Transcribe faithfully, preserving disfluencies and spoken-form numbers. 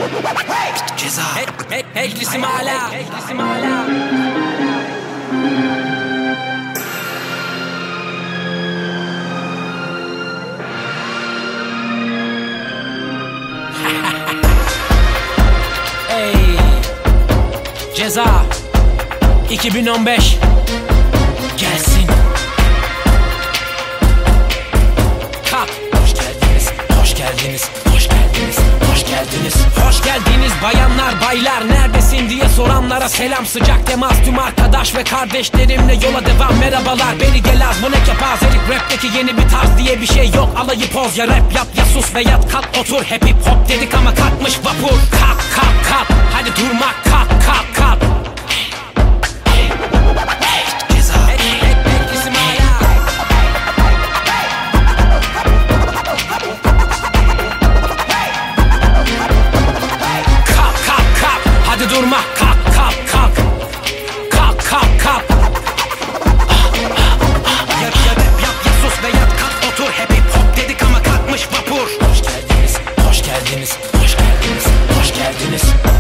Ceza. Eclisim hala. Eclisim hala. Hey. Ceza. iki bin on beş. Gelsin. Kalk. Hoş geldiniz. Hoş geldiniz. Hoş geldiniz. Hoş geldiniz. Hoş geldiniz bayanlar baylar, neredesin diye soranlara selam, sıcak temas tüm arkadaş ve kardeşlerimle yola devam. Merhabalar, beri gel az, bu ne kepazelik, rapteki yeni bir tarz diye bir şey yok. Alayı poz, ya rap yap ya sus ve yat, kalk otur. Hep hip hop dedik ama kalkmış vapur. Kalk kalk kalk, hadi durma, kalk kalk kalk. Durma, kalk kalk kalk. Kalk kalk kalk. Ya, ya rap yap ya sus ve yat, kalk otur. Hep hip hop dedik ama kalkmış vapur. Hoş geldiniz, hoş geldiniz, hoş geldiniz, hoş geldiniz.